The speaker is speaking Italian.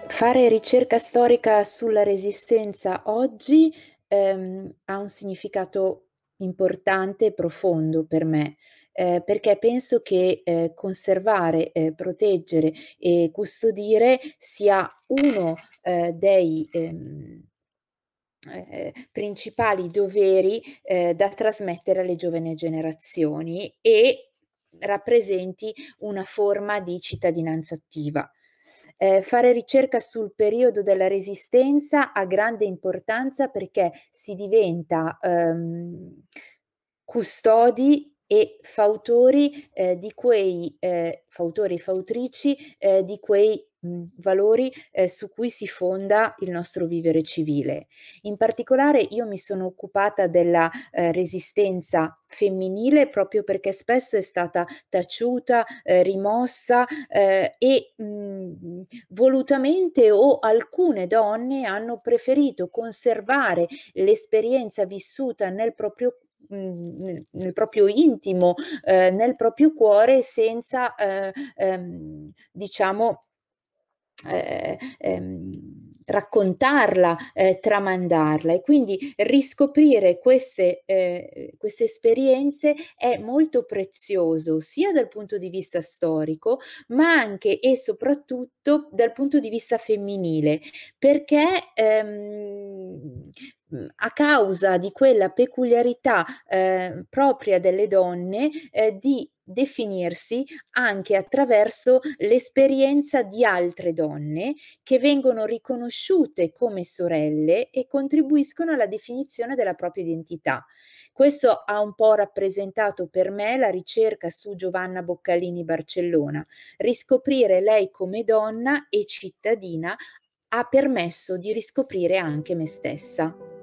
Fare ricerca storica sulla Resistenza oggi, ha un significato importante e profondo per me, perché penso che, conservare, proteggere e custodire sia uno, dei, principali doveri, da trasmettere alle giovani generazioni e rappresenti una forma di cittadinanza attiva. Fare ricerca sul periodo della Resistenza ha grande importanza perché si diventa, custodi e fautori, di quei fautori e fautrici, di quei, valori, su cui si fonda il nostro vivere civile. In particolare io mi sono occupata della, resistenza femminile proprio perché spesso è stata taciuta, rimossa, e, volutamente o alcune donne hanno preferito conservare l'esperienza vissuta nel proprio intimo, nel proprio cuore senza, diciamo raccontarla, tramandarla e quindi riscoprire queste esperienze è molto prezioso, sia dal punto di vista storico, ma anche e soprattutto dal punto di vista femminile, perché, a causa di quella peculiarità, propria delle donne, di definirsi anche attraverso l'esperienza di altre donne che vengono riconosciute come sorelle e contribuiscono alla definizione della propria identità. Questo ha un po' rappresentato per me la ricerca su Giovanna Boccalini Barcellona. Riscoprire lei come donna e cittadina ha permesso di riscoprire anche me stessa.